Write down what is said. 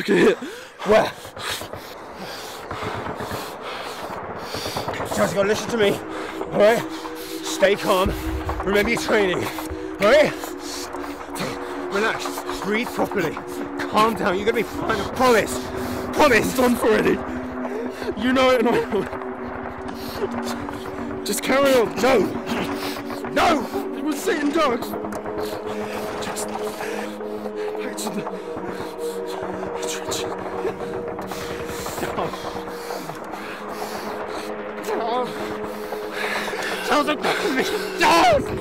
took a hit. Where? You guys gotta listen to me, alright? Stay calm, remember your training, alright? Relax, breathe properly, calm down, you're gonna be fine, I promise. Promise! It's done already. You know it and I know it. Just carry on. No! No! It was sitting ducks. Just back to the trench. Sounds like that to me. Down!